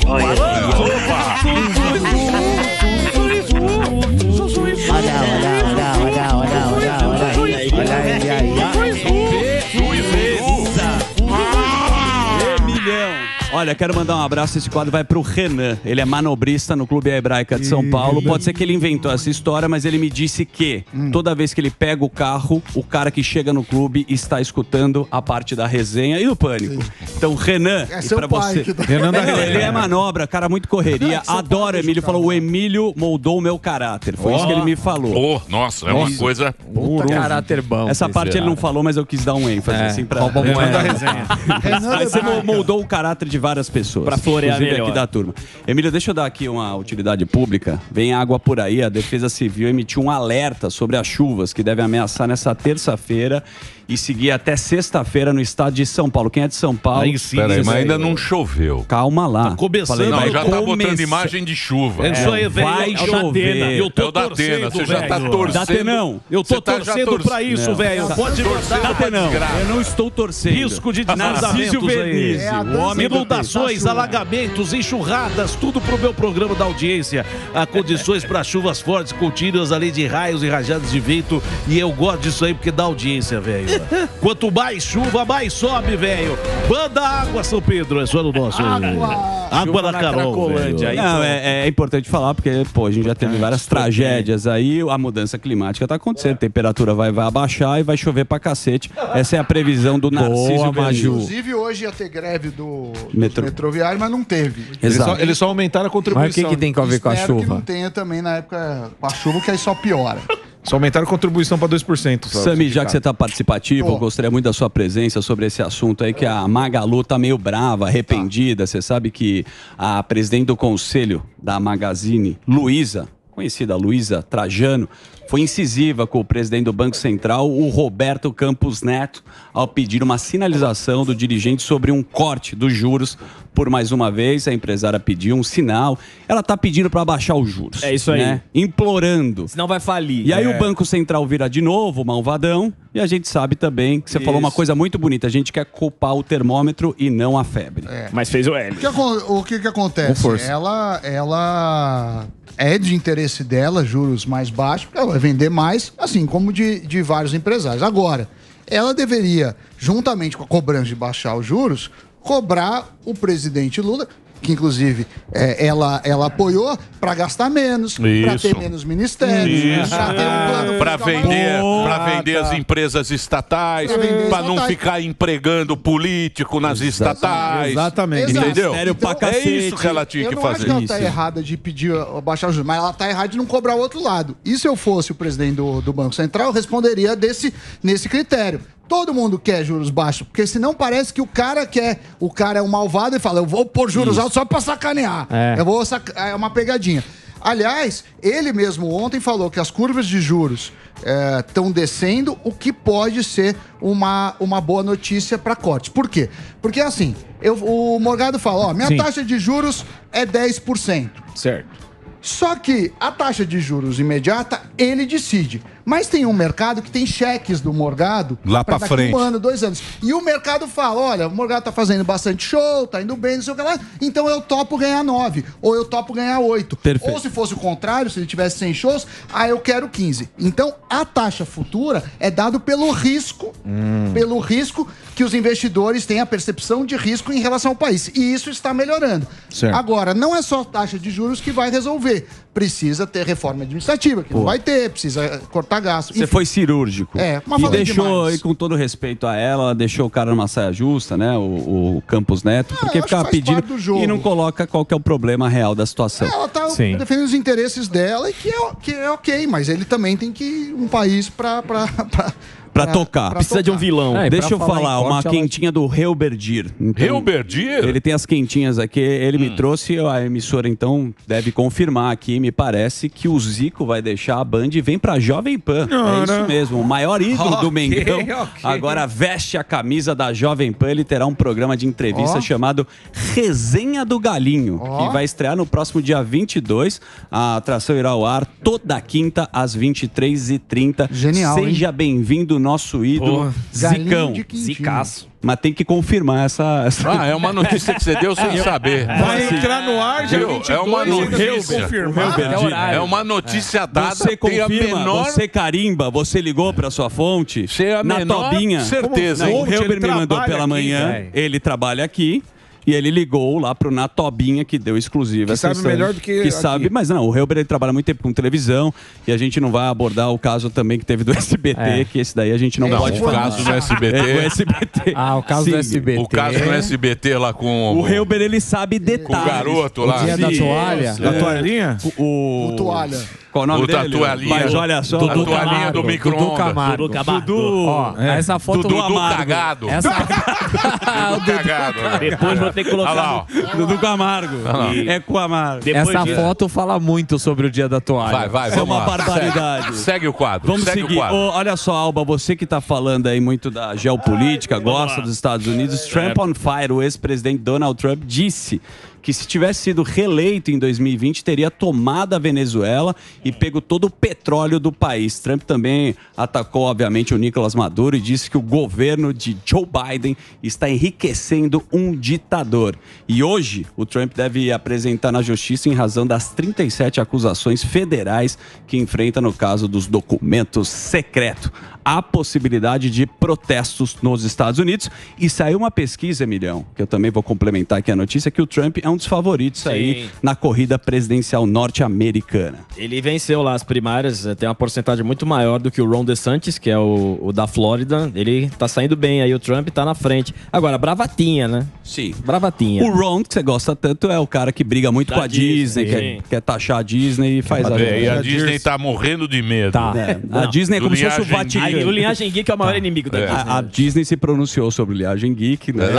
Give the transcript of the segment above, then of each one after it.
Olha, quero mandar um abraço. Esse quadro vai pro Renan. Ele é manobrista no Clube Hebraica de São Paulo. Pode ser que ele inventou essa história, mas ele me disse que toda vez que ele pega o carro, o cara que chega no clube está escutando a parte da resenha e do Pânico. Então, Renan, É seu pra pai você. que tá- Renan da ele é manobra, cara muito correria. Adoro o Emílio. Falou, o Emílio moldou o meu caráter. Foi isso que ele me falou. Nossa, é uma coisa... Puta caráter bom. Essa parte ele não falou, mas eu quis dar um ênfase, assim, pra... Rouba moeda da resenha. Aí você moldou o caráter de várias pessoas. Pra florear inclusive melhor. aqui da turma. Emílio, deixa eu dar aqui uma utilidade pública. Vem água por aí. A Defesa Civil emitiu um alerta sobre as chuvas que devem ameaçar nessa terça-feira e seguir até sexta-feira no estado de São Paulo. Quem é de São Paulo? Aí sim, peraí, mas ainda não choveu. Calma lá. Tá começando. Não, já tá botando imagem de chuva. É isso aí, velho. Vai chover. Eu tô torcendo, você já tá torcendo. Datenão. Eu tô torcendo pra isso, velho. Pode mandar. Datenão. Eu não estou torcendo. Risco de deslizamentos aí. Inundações, alagamentos, enxurradas, tudo pro meu programa da audiência. Há condições para chuvas fortes, contínuas, além de raios e rajadas de vento. E eu gosto disso aí porque dá audiência, velho. Quanto mais chuva, mais sobe, velho. Manda água, São Pedro. É só no nosso. Água na Carol. Não, é importante falar porque, pô, a gente já teve várias tragédias aí. A mudança climática tá acontecendo. A temperatura vai abaixar e vai chover pra cacete. Essa é a previsão do Narciso Maju. Inclusive, hoje ia ter greve do Metrô. metroviário, mas não teve. Eles só aumentaram a contribuição. Mas o que tem a ver com a Espero que chuva? não tenha também na época com a chuva, que aí só piora. Só aumentaram a contribuição para 2%. Sami, já que você está participativo, eu gostaria muito da sua presença sobre esse assunto aí, que a Magalu tá meio brava, arrependida. Você sabe que a presidente do conselho da Magazine, Luísa, conhecida Luísa Trajano, foi incisiva com o presidente do Banco Central, o Roberto Campos Neto, ao pedir uma sinalização do dirigente sobre um corte dos juros. Por mais uma vez, a empresária pediu um sinal. Ela está pedindo para baixar os juros. É isso aí. Né? Implorando. Senão vai falir. E aí o Banco Central vira de novo malvadão. E a gente sabe também que você falou uma coisa muito bonita. A gente quer culpar o termômetro e não a febre. Mas fez o L. O que acontece? Ela é de interesse dela, juros mais baixos, porque ela vai vender mais, assim como de vários empresários. Agora, ela deveria, juntamente com a cobrança de baixar os juros, cobrar o presidente Lula, que inclusive ela apoiou, para gastar menos, para ter menos ministérios, para ter um plano para vender as empresas estatais, para não ficar empregando político nas estatais. Exatamente. Entendeu? Então, É isso que ela tinha que Eu não acho fazer. que ela está errada de pedir baixar os juros, mas ela está errada de não cobrar o outro lado. E se eu fosse o presidente do Banco Central, eu responderia nesse critério. Todo mundo quer juros baixos, porque senão parece que o cara é um malvado e fala, eu vou pôr juros altos só pra sacanear. É uma pegadinha. Aliás, ele mesmo ontem falou que as curvas de juros estão descendo, o que pode ser uma boa notícia para cortes. Por quê? Porque assim, o Morgado fala, minha taxa de juros é 10%. Certo. Só que a taxa de juros imediata, ele decide. Mas tem um mercado que tem cheques do Morgado lá pra frente. 1 ano, 2 anos. E o mercado fala, olha, o Morgado tá fazendo bastante show, tá indo bem, não sei o que lá, então eu topo ganhar 9, ou eu topo ganhar 8. Perfeito. Ou se fosse o contrário, se ele tivesse 100 shows, eu quero 15. Então, a taxa futura é dado pelo risco que os investidores têm a percepção de risco em relação ao país. E isso está melhorando. Certo. Agora, não é só taxa de juros que vai resolver. Precisa ter reforma administrativa, que não vai ter, precisa cortar gasto. Você foi cirúrgico. Mas e falei deixou, demais. e com todo respeito a ela deixou o cara numa saia justa, né? O Campos Neto, porque eu acho ficava que faz pedindo parte do jogo. e não coloca qual que é o problema real da situação. Ela tá defendendo os interesses dela e que é ok, mas ele também tem que ir um país pra tocar. Precisa de um vilão. Deixa eu falar, uma quentinha do Helberdir. Helberdir? Ele tem as quentinhas aqui, ele me trouxe, a emissora então deve confirmar aqui, me parece que o Zico vai deixar a Band e vem pra Jovem Pan. É isso mesmo, o maior ídolo do Mengão. Agora veste a camisa da Jovem Pan, ele terá um programa de entrevista chamado Resenha do Galinho, que vai estrear no próximo dia 22. A atração irá ao ar toda quinta às 23h30. Genial, Seja bem-vindo, nosso ídolo, Zicão. Zicaço. Mas tem que confirmar essa... É uma notícia que você deu sem saber. Vai entrar no ar, dia 22. É uma notícia. É uma notícia dada. Você confirma, você carimba, você ligou para sua fonte, na Tobinha. Certeza. Não, o Helber me mandou pela manhã, ele trabalha aqui. E ele ligou lá pro Natobinha, que deu exclusiva. Que sabe melhor do que Que sabe, mas não, o Helber ele trabalha muito tempo com televisão e a gente não vai abordar o caso também que teve do SBT, que esse daí a gente não pode falar. O caso do SBT. O SBT. O caso do SBT. O caso do SBT lá com... O Helber, ele sabe detalhes. Com o garoto lá. O dia da toalha. Da toalhinha? O toalha. Qual o nome dele? Toalhinha. Mas olha só. A toalhinha do micro-ondas. Dudu, essa foto Dudu cagado. Dudu cagado. Depois vou ter que colocar... Olha lá, ó. Dudu Camargo. É Camargo. Essa foto fala muito sobre o dia da toalha. Vai, Isso é vamos uma lá. barbaridade. Segue o quadro. Vamos segue seguir. o quadro. Olha só, Alba, você que tá falando aí muito da geopolítica, gosta dos Estados Unidos. Trump on fire, o ex-presidente Donald Trump disse que se tivesse sido reeleito em 2020, teria tomado a Venezuela e pego todo o petróleo do país. Trump também atacou, obviamente, o Nicolás Maduro e disse que o governo de Joe Biden está enriquecendo um ditador. E hoje, o Trump deve apresentar na justiça em razão das 37 acusações federais que enfrenta no caso dos documentos secretos. Há possibilidade de protestos nos Estados Unidos e saiu uma pesquisa, Emilhão, que eu também vou complementar aqui a notícia, que o Trump é um dos favoritos aí na corrida presidencial norte-americana. Ele venceu lá as primárias, tem uma porcentagem muito maior do que o Ron DeSantis, que é o da Flórida. Ele tá saindo bem aí, o Trump tá na frente. Agora, bravatinha, né? Sim. Bravatinha. O Ron, que você gosta tanto, é o cara que briga muito com a Disney, quer taxar a Disney e faz E a Disney tá morrendo de medo. Tá. A Disney é como se fosse o Vaticano. O Linhagem Geek é o maior inimigo da Disney. A Disney se pronunciou sobre o Linhagem Geek, né?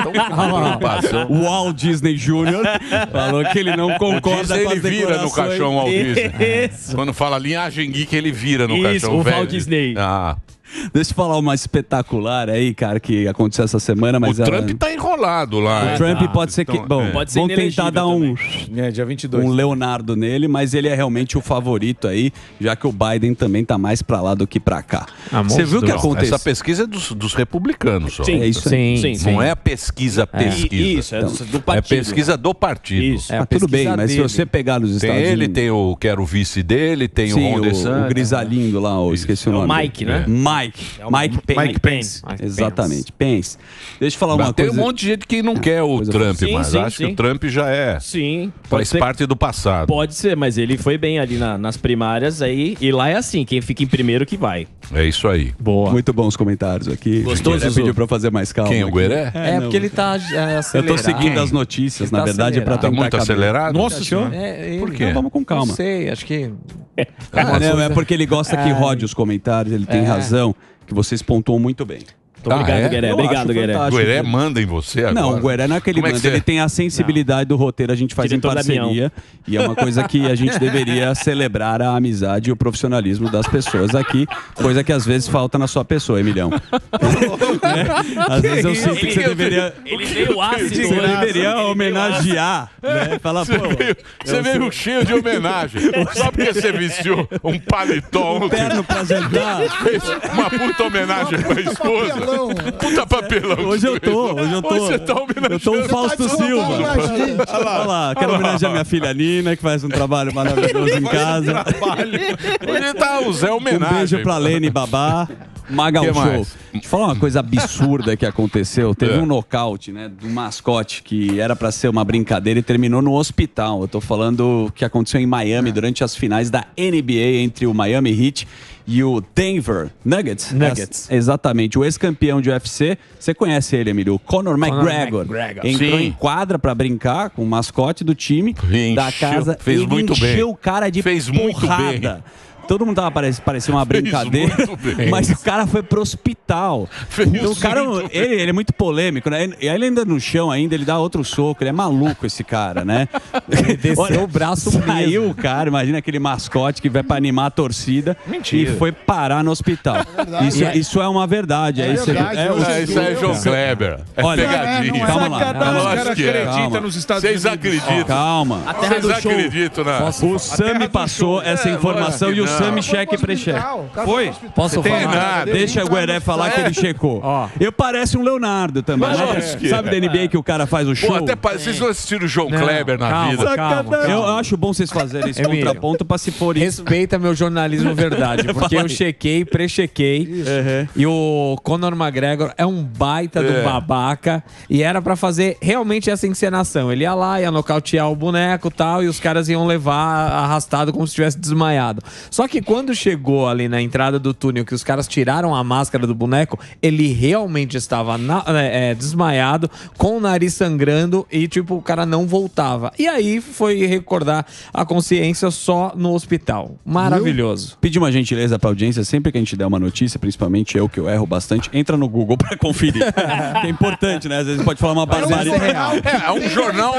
O Walt Disney Jr. falou que ele não concorda Disney, com as ele vira no caixão Walt Disney. Quando fala Linhagem Geek, ele vira no caixão o velho. Walt Disney. Deixa eu falar uma espetacular aí, cara, que aconteceu essa semana, mas... O Trump tá enrolado lá. O Trump pode ser que... Bom, pode ser vamos tentar dar dia 22. um Leonardo nele, mas ele é realmente o favorito aí, já que o Biden também tá mais pra lá do que pra cá. Você viu o que aconteceu? Essa pesquisa é dos republicanos só. É isso aí. Sim. Não é a pesquisa. Isso, é do partido. É pesquisa do partido. Isso. Tudo bem, mas se você pegar nos Estados Unidos... Ele, tem o que era o vice dele, tem o Ron DeSantis. o grisalhinho lá, esqueci o nome. É o Mike, né? Mike Pence. Exatamente, Pence. Deixa eu falar uma tem coisa. um monte de gente que não quer o Trump, mas acho que o Trump já é. Sim. Faz parte do passado. Pode ser, mas ele foi bem ali nas primárias aí. E lá é assim, quem fica em primeiro que vai. É isso aí. Boa. Muito bons comentários aqui. Gostou, Ele Zuzu? pediu pra fazer mais calma. Quem, o Gueré? É, porque ele tá acelerado. Eu tô seguindo as notícias, na verdade, pra Tá tentar muito caber. acelerado? Nossa senhora. Por quê? Então vamos com calma. Não sei, acho que... Não, é porque ele gosta que rode os comentários, ele tem razão, que vocês pontuam muito bem. Obrigado, Gueré. Obrigado, Gueré. O Gueré manda em você agora? Não, o Gueré não é que ele manda, ele tem a sensibilidade do roteiro, a gente faz Diretor em parceria. E é uma coisa que a gente deveria celebrar a amizade e o profissionalismo das pessoas aqui, coisa que às vezes falta na sua pessoa, Emilhão. Às vezes eu sinto que você deveria... Ele veio ácido. Você deveria homenagear, né? Falar, pô... Você veio cheio de homenagem. Só porque você vestiu um paletó ontem. Terno pra jantar. Fez uma puta homenagem pra esposa. Puta papelão. Hoje eu tô. Hoje você tá homenageando. Eu tô o Fausto Silva. Olha lá, quero homenagear minha filha Nina, que faz um trabalho maravilhoso em casa. Hoje tá o Zé homenagem. Um beijo pra Lene Babá. Magal Que Show. mais? Deixa eu falar uma coisa absurda que aconteceu. Teve um nocaute, né, do mascote que era pra ser uma brincadeira e terminou no hospital. Eu tô falando que aconteceu em Miami durante as finais da NBA entre o Miami Heat e o Denver Nuggets. Exatamente. O ex-campeão de UFC. Você conhece ele, Emílio? O Conor McGregor. Entrou em quadra pra brincar com o mascote do time da casa. Fez muito bem. Encheu o cara de Fez muito bem. Todo mundo tava parecia uma brincadeira, mas o cara foi pro hospital. Então, o cara, ele é muito polêmico, né? E aí ele ainda no chão ainda, ele dá outro soco, ele é maluco esse cara, né? Ele desceu o braço Saiu mesmo. o cara, imagina aquele mascote que vai pra animar a torcida. Mentira. E foi parar no hospital. Isso é uma verdade. Isso é João Kleber. É Olha, pegadinha. calma lá. Os caras acreditam nos Estados Unidos. Vocês acreditam? Calma. Vocês acreditam na... O Sam me passou essa informação e o exame cheque e pré-cheque. Foi? Posso Tem falar? nada. Deixa o Gueré falar que ele checou. Eu pareço um Leonardo também. Mas né? lógico que Sabe da NBA que o cara faz o show? Pô, até vocês não assistiram o João Kleber na calma, vida. calma. Eu acho bom vocês fazerem esse Emílio, contraponto pra se for isso. Respeita meu jornalismo verdade, porque Fala eu aí. chequei, pré-chequei. E o Conor McGregor é um baita do babaca. E era pra fazer realmente essa encenação. Ele ia lá, ia nocautear o boneco e tal, e os caras iam levar arrastado como se tivesse desmaiado. Só que quando chegou ali na entrada do túnel, que os caras tiraram a máscara do boneco, ele realmente estava desmaiado, com o nariz sangrando e, tipo, o cara não voltava. E aí foi recordar a consciência só no hospital. Maravilhoso. Pedir uma gentileza pra audiência, sempre que a gente der uma notícia, principalmente eu, que eu erro bastante, entra no Google pra conferir. Que é importante, né? Às vezes pode falar uma barbaridade. É um jornal,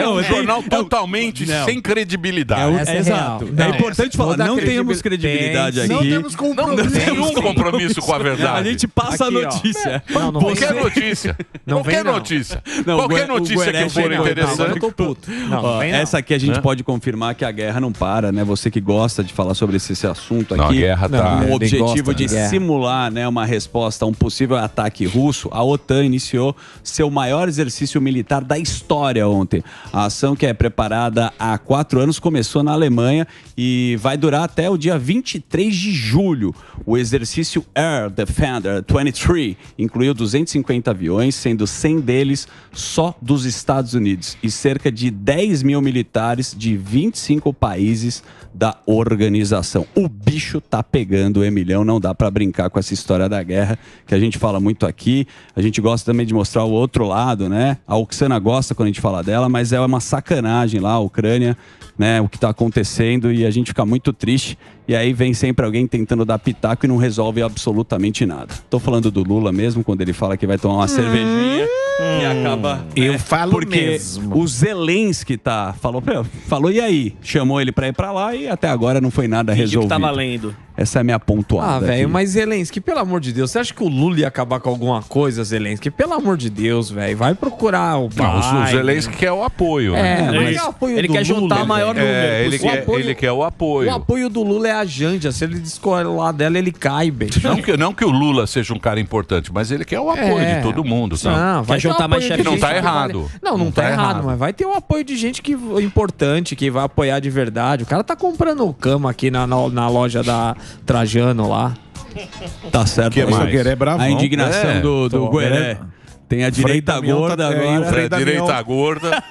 totalmente Não. sem credibilidade. Exato. É importante falar, não temos credibilidade aqui. Não temos compromisso. Nenhum compromisso com a verdade. A gente passa Aqui, a ó. notícia. Não Qualquer notícia. Não Qualquer vem, não. notícia. Não, Qualquer o notícia Gueré que for chegou. interessante. Agora eu tô puto. Não, Ó, vem não. essa aqui a gente Né? pode confirmar que a guerra não para, né? Você que gosta de falar sobre esse assunto Não, aqui. a guerra tá- Com Ele o objetivo gosta de de guerra. simular, né, uma resposta a um possível ataque russo, a OTAN iniciou seu maior exercício militar da história ontem. A ação, que é preparada há 4 anos, começou na Alemanha e vai durar até o dia 23 de julho. O exercício Air Defender 23 incluiu 250 aviões, sendo 100 deles só dos Estados Unidos, e cerca de 10 mil militares de 25 países da organização. O bicho tá pegando, Emilhão, não dá pra brincar com essa história da guerra, que a gente fala muito aqui. A gente gosta também de mostrar o outro lado, né? A Oksana gosta quando a gente fala dela, mas é uma sacanagem lá, a Ucrânia, né? O que tá acontecendo, e a gente fica muito triste. E aí vem sempre alguém tentando dar pitaco e não resolve absolutamente nada. Tô falando do Lula mesmo, quando ele fala que vai tomar uma cervejinha e acaba... Eu falo porque mesmo. o Zelensky falou e aí? Chamou ele pra ir pra lá e até agora não foi nada Fingiu que resolvido. tá valendo. Essa é a minha pontuada. Ah, velho, aqui. mas Zelensky, pelo amor de Deus, você acha que o Lula ia acabar com alguma coisa, Zelensky? Pelo amor de Deus, velho, vai procurar o Não, o pai. Zelensky quer o apoio. né? Mas é o apoio Ele do quer juntar Lula, o maior velho. número. É, ele quer o apoio. O apoio do Lula é a Janja. Se ele descolar dela, ele cai, bicho. Não que o Lula seja um cara importante, mas ele quer o apoio de todo mundo. Sabe? Não, vai ter o juntar mais apoio de chefe. Não tá gente que errado. vale- Não tá errado, mas vai ter o apoio de gente que importante, que vai apoiar de verdade. O cara tá comprando cama aqui na loja da Trajano lá. Tá certo. Que mas mais? O Gueré é bravão. A indignação É, do Gueré. Tem a direita Damião gorda tá- e o agora. Frei É, direita gorda.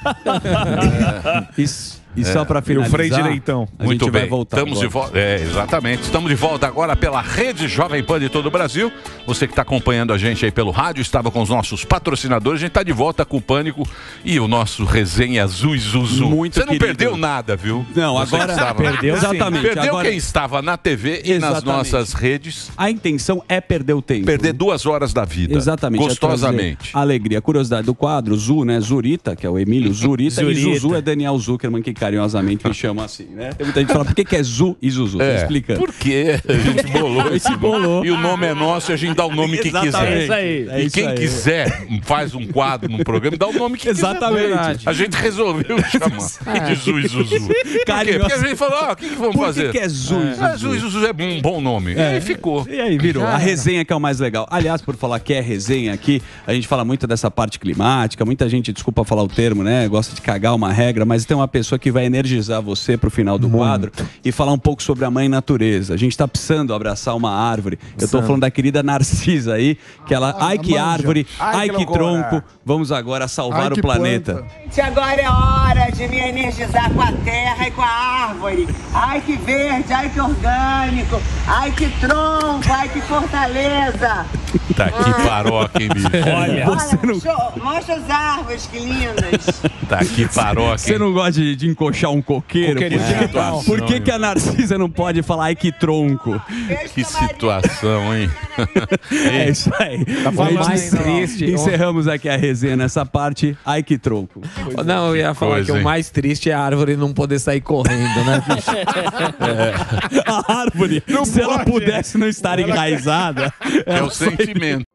E só pra finalizar, Frei direitão. a Muito gente bem. vai voltar Estamos de agora. volta. É, exatamente. Estamos de volta agora pela Rede Jovem Pan de todo o Brasil. Você que está acompanhando a gente aí pelo rádio, estava com os nossos patrocinadores. A gente está de volta com o Pânico e o nosso Resenha Azul e Zuzu. Muito Você não querido. perdeu nada, viu? Não, Você agora que estava- perdeu. Exatamente. Perdeu Agora- quem estava na TV e nas Exatamente. nossas redes. A intenção é perder o tempo. Perder 2 horas da vida. Exatamente. Gostosamente. É trazer alegria. Curiosidade do quadro, Zu, né? Zurita, que é o Emílio Zurita. E Zuzu é Daniel Zuckerman, que carinhosamente me chama assim, né? Tem muita gente que fala, por que é Zu e Zuzu? Tô explicando. Por quê? A gente bolou esse nome. E o nome é nosso e a gente dá o nome que Exatamente. quiser. É isso aí. É E isso quem aí. quiser faz um quadro num programa e dá o nome que Exatamente. quiser. A gente resolveu chamar de Zu e Zuzu. Por quê? Carinhoso. Porque a gente falou, o que vamos Por fazer? que é Zu e Zuzu? Zu e Zuzu é um bom nome. E aí ficou. E aí, virou. A resenha que é o mais legal. Aliás, por falar que é resenha aqui, a gente fala muito dessa parte climática, muita gente, desculpa falar o termo, né? Gosta de cagar uma regra, mas tem uma pessoa que vai energizar você pro final do quadro e falar um pouco sobre a mãe natureza. A gente tá precisando abraçar uma árvore. Eu tô falando da querida Narcisa aí, que ela, ai que manja. árvore, ai que loucura. tronco, vamos agora salvar Ai, o que planeta. planta. Gente, agora é hora de me energizar com a terra e com a árvore. Ai, que verde, ai, que orgânico, ai, que tronco, ai, que fortaleza. Tá aqui paróquia, hein, bicho? Olha, Mostra as árvores, que lindas. Tá aqui paróquia. Você não gosta de encoxar um coqueiro? Coqueirinho de Natal. Por que a Narcisa não pode falar, ai que tronco? Beijo, Que Maria. situação, hein? É isso aí. falando Mais aí, não. triste. Encerramos aqui a resenha nessa parte. Ai que tronco. Não, eu ia falar coisa, que o hein? mais triste é a árvore não poder sair correndo, né, bicho? A árvore, se ela pudesse não estar enraizada, É ela o sentimento.